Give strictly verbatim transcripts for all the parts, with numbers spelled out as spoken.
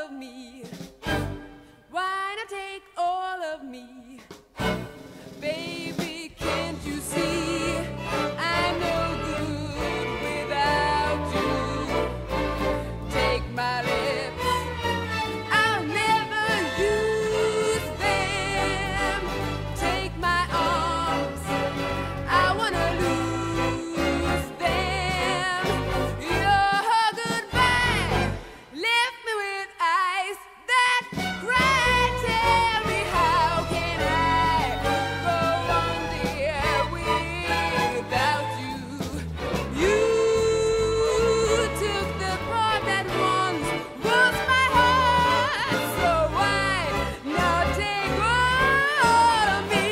of me? Why not take all of me? Baby, can't you see I'm no good without you? Take my lips, I'll never use them. Take my arms, I wanna lose them. Your goodbye left me with eyes that cry. Tell me, how can I go on, dear, without you? You took the part that once was my heart, so why not take all of me?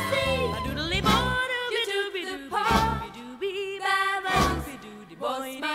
Boys,